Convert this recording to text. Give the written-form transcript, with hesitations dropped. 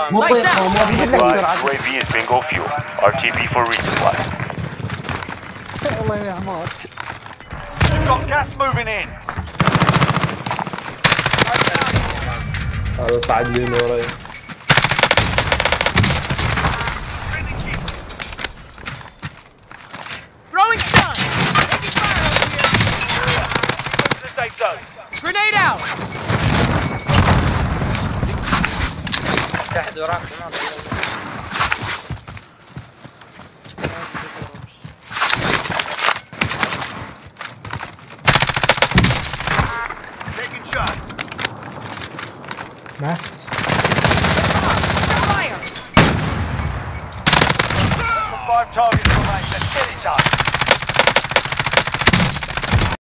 Lights out! UAV is bingo fuel. RTB for resupply. والله يا حمار. We've got gas moving in. هذا صعد لي من وراي. Throwing stun! Taking fire over here! Move to the safe zone. Grenade out! تحت وراك Taking shots. ما